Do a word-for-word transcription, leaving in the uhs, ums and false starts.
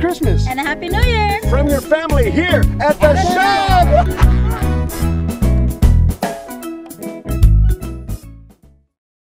Christmas. And a Happy New Year. From your family here at the show.